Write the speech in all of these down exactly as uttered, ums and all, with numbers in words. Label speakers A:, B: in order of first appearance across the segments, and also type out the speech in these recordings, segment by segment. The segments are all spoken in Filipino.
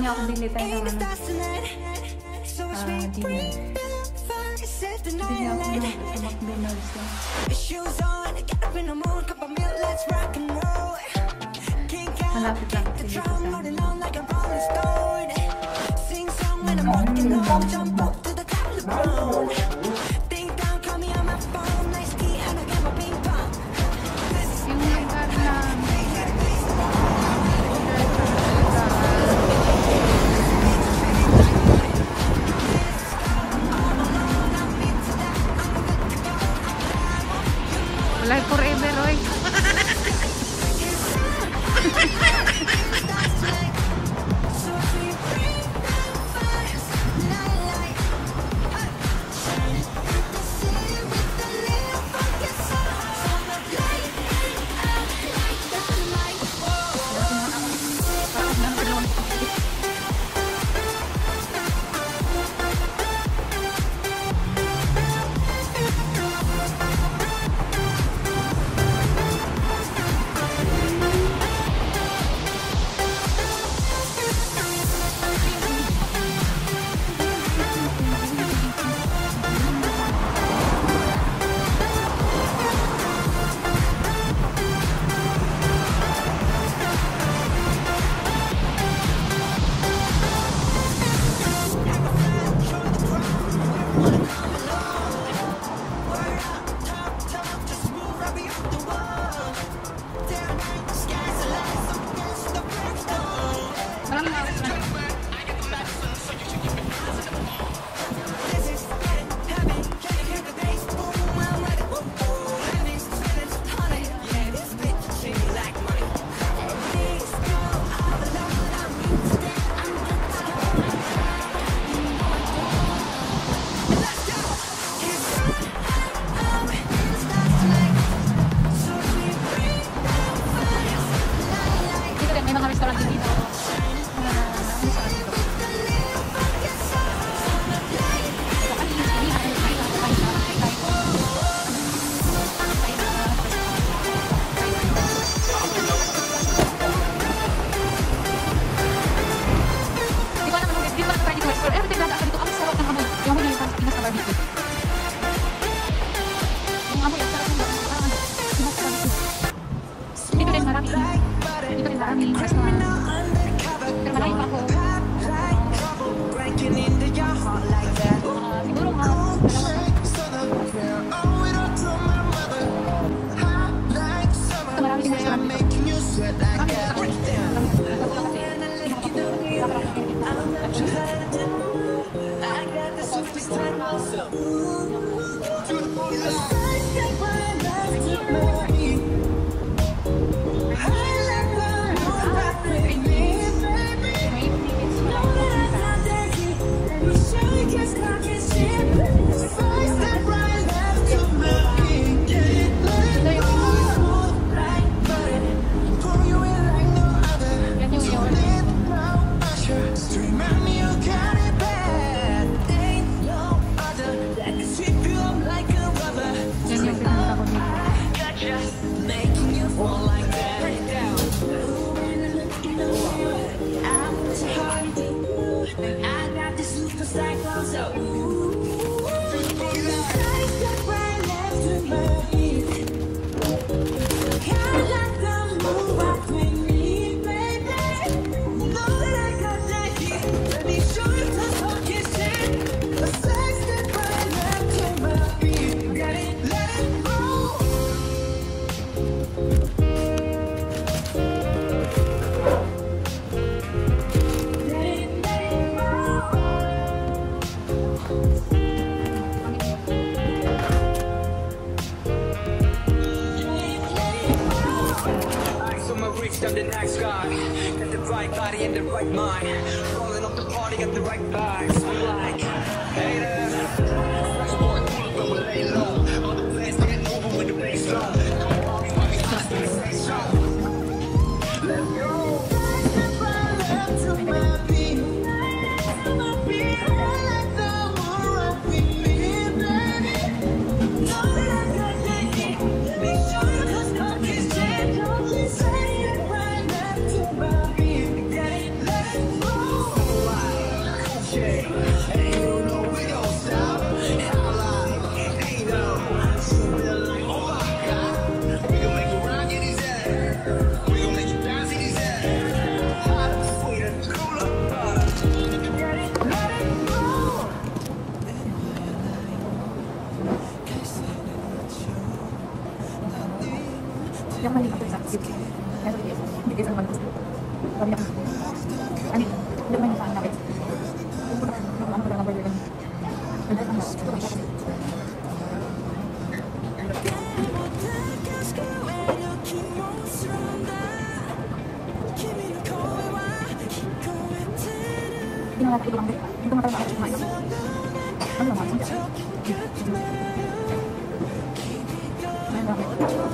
A: na ako bili tayo ng ano. Ah, dinner. Bili ako ng McDonald's lang. Malapit lang kasi dito sa amin. Yung lugar na live forever, oy.
B: I'm the next guy. Got the right body and the right mind. Rolling up the party, got the right vibes. I'm like, hey there. Fresh boy, pull up, but lay low. All the plans get moving with the bass low. Don't worry, mommy, just be safe, so let's go. Left to my beat, my beat, like the one rock with me, baby. Know that I got that heat. Let me show you 'cause love is dead. Don't you say it right, left to my beat. Get it, let it move.
C: yang paling aku bisa gitu ya jadi jadi sama itu tapi yang ani udah main sana guys udah udah udah nambah juga udah sama itu banyak sih ini nggak aku bilang deh itu nggak tahu apa cuma itu kan nggak masuk main banget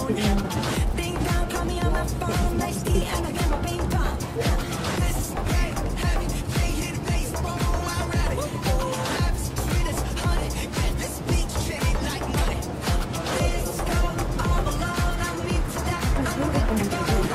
A: Think down, call me on my phone, like the and I get my ping pong. This is great, heavy, they hit the bass, boom, I'm ready. Habits, sweetest, honey, get this beat shade like money. Let's go, all alone, I'm me to that, I'm ready to go.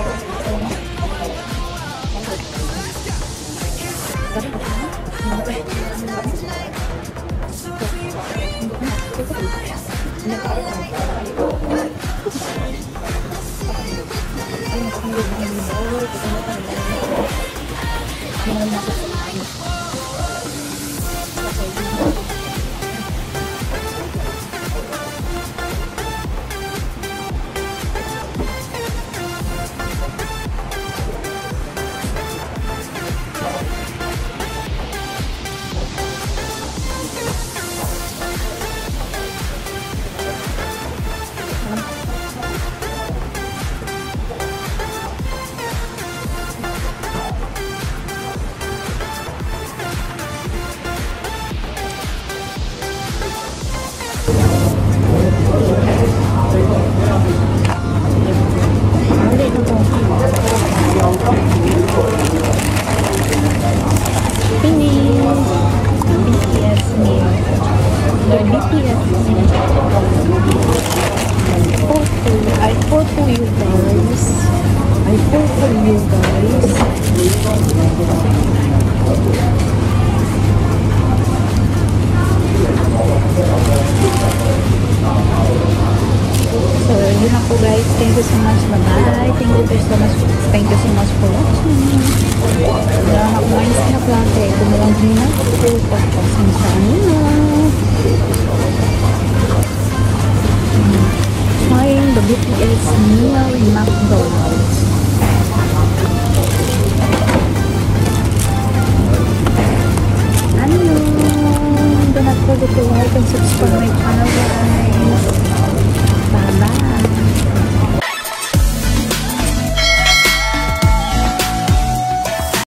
C: B T S Meal. The B T S Meal. Photo. I photo you guys. I photo you guys. So, yun na po guys. Thank you so much. Bye-bye. Thank you so much. Thank you so much for watching. Wala na akong ayos na plate. Gumalang din na po. Pagpasin sa kanina. Trying the B T S Meal in McDonald's. Annyeong! Do not forget to like and subscribe my channel guys.